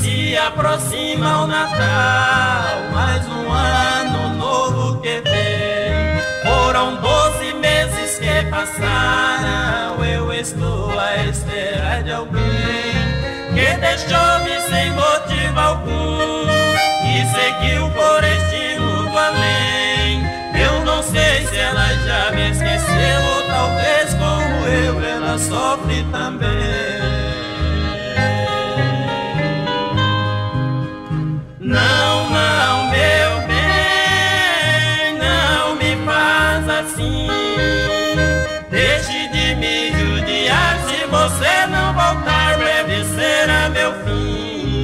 se aproxima o Natal, mais um ano novo que vem. Foram 12 meses que passaram, eu estou à espera de alguém que deixou-me sem motivo algum e seguiu por este mundo além. Eu não sei se ela já me esqueceu ou talvez como eu ela sofre também. Não, não, meu bem, não me faz assim. Deixe de me judiar, se você não voltar, breve será meu fim.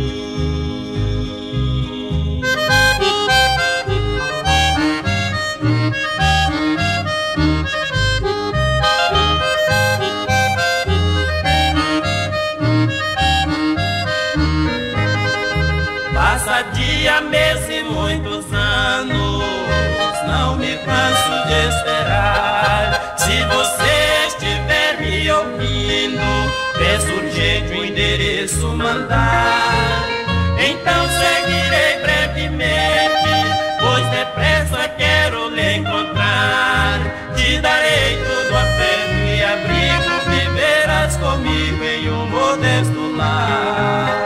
Passa dia, mês e muitos anos, não me canso de esperar. Se você estiver me ouvindo, peço urgente o endereço mandar. Então seguirei brevemente, pois depressa quero lhe encontrar. Te darei todo afeto e abrigo, viverás comigo em um modesto lar.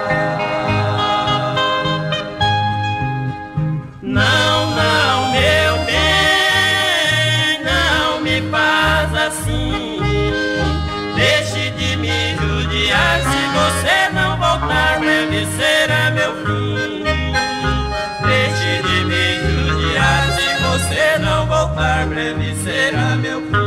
Não, não, meu bem, não me faz assim. Deixe de me judiar, se você não voltar, breve será meu fim. Deixe de me judiar, se você não voltar, breve será meu fim.